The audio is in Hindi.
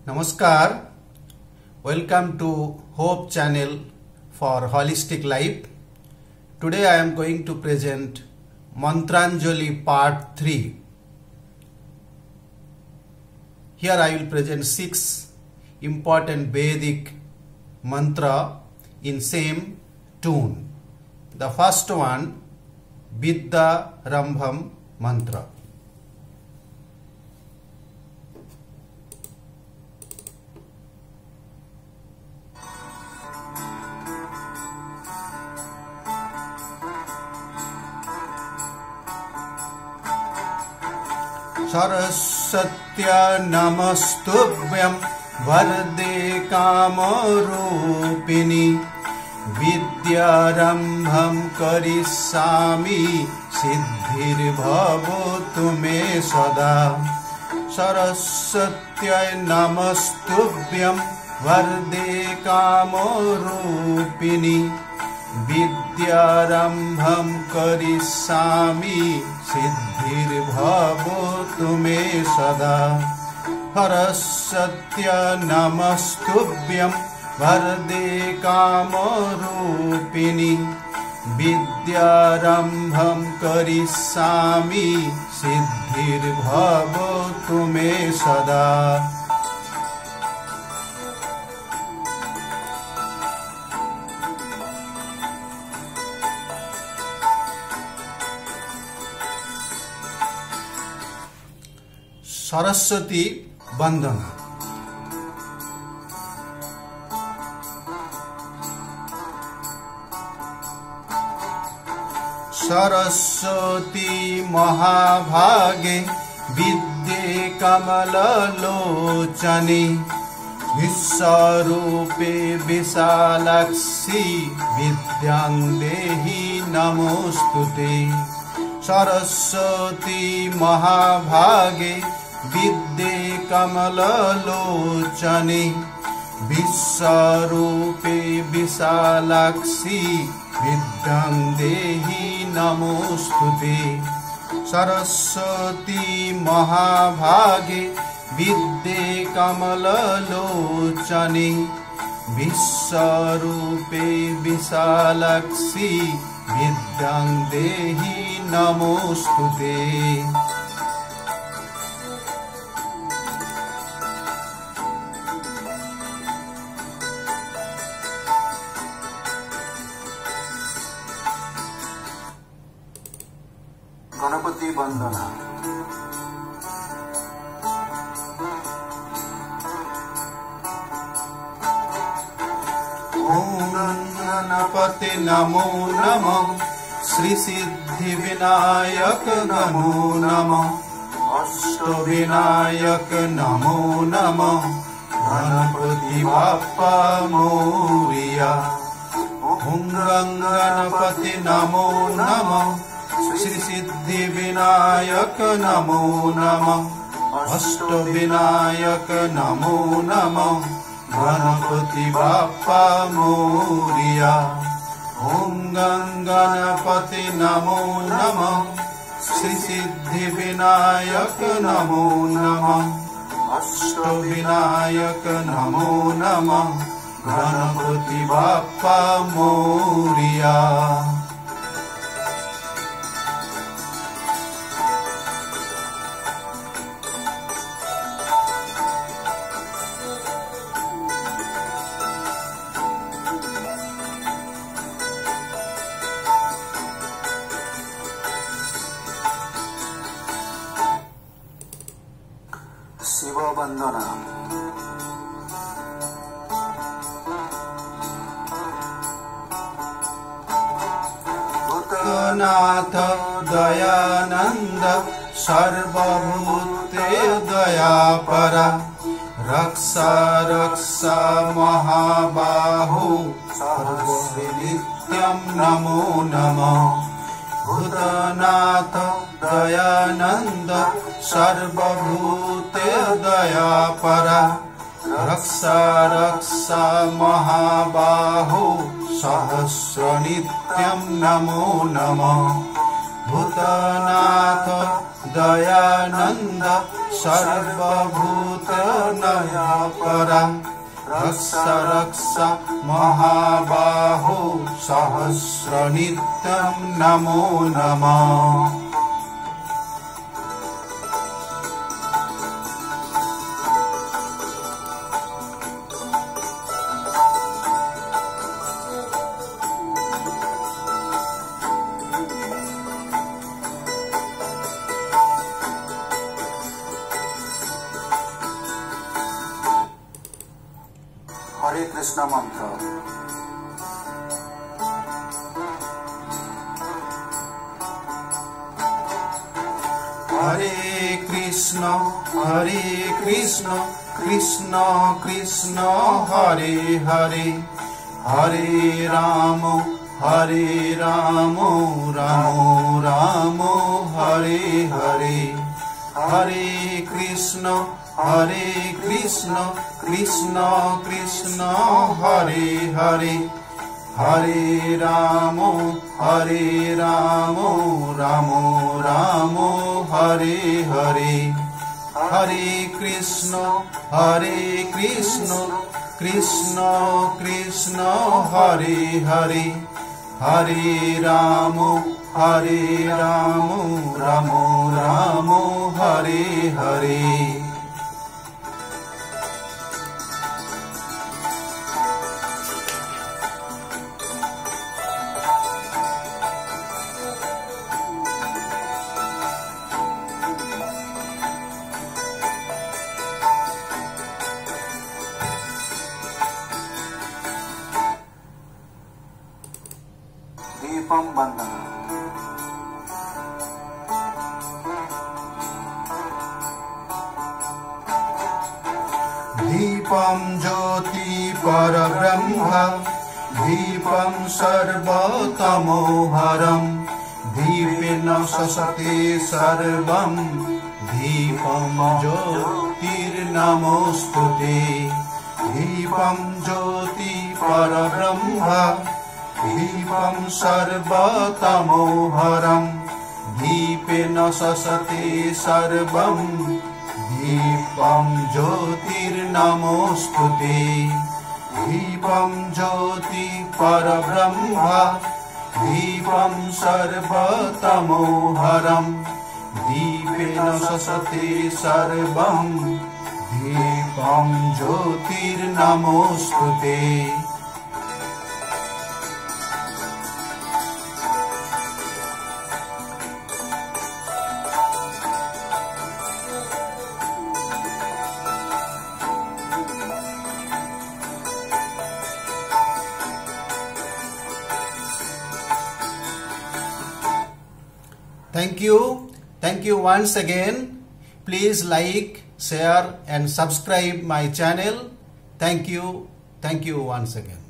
Namaskar. Welcome to Hope channel for Holistic Life. Today I am going to present Mantranjali part 3. Here I will present 6 important Vedic mantra in same tune. The first one, Vidya Rambham mantra. Saraswatya namastubhyam varde kamarupini vidyarambham karisami siddhir bhavatu me sada. Saraswatya namastubhyam varde kamarupini vidyarambham karisami siddhir bhavatu me sada. Saraswatya namastubhyam varde kamarupini vidyarambham karisami siddhir bhavatu me sada. Saraswati वंदना। सरस्वती महाभागे विद्ये कमललोचने विश्वरूपे विशालाक्षी विद्यां देहि नमोस्तुते। सरस्वती महाभागे विद्ये कमललोचने विश्वरूपे विशालाक्षी विद्यां देहि नमोस्तुते। सरस्वती महाभागे विद्ये कमललोचने विश्वरूपे विशालाक्षी विद्यां देहि नमोस्तुते। गणपति वंदना। ओम गणपति नमो नमः। श्री सिद्धि विनायक नमो नमः। अष्ट विनायक नमो नमः। गणपति बाप्पा मोरिया। ओम गणपति नमो नमः। श्री सिद्धि विनायक नमो नमः। अष्ट विनायक नमो नमः। गणपति बाप्पा मोरिया। ओम गणपति नमो नमः। श्री सिद्धि विनायक नमो नमः। अष्ट विनायक नमो नमः। गणपति बाप्पा मोरिया। शिव वंदना। भूतनाथ दयानंद सर्वभूते दयापरा। रक्षा रक्षा महाबाहु सर्वनित्यं नमो नमः। भूतनाथ दयानंद सर्वभूते दयापरा। रक्षा रक्षा महाबाहु सहस्रनित्यं नमो नमः। भूतनाथ दयानंद सर्वभूतनया परा रक्ष रक्ष महाबाहो सहस्रनित्यं नमो नमः। हरे कृष्ण मंत्र। हरे कृष्ण कृष्ण कृष्ण हरे हरे, हरे राम राम राम हरे हरे, हरे कृष्ण कृष्ण कृष्ण हरे हरे, हरे राम राम राम हरे हरे, हरे कृष्ण कृष्ण कृष्ण हरे हरे, हरे राम राम राम हरे हरे। दीपम बंदना। दीपं ज्योति परब्रह्म, दीपं सर्वतमोहरं, दीपेन शशते सर्वं, दीपं ज्योतिर्नमोस्तुते। दीपं ज्योति परब्रह्म, दीपं सर्वतमोहरं, दीपेन शशते सर्वं, दीपं ज्योतिर्नमोस्तुते। दीपं ज्योति परब्रह्म, दीपं सर्वतमोहरं, दीपेन शशते सर्वं, दीपं ज्योतिर्नमोस्तुते। Thank you once again. Please like, share and subscribe my channel. Thank you once again.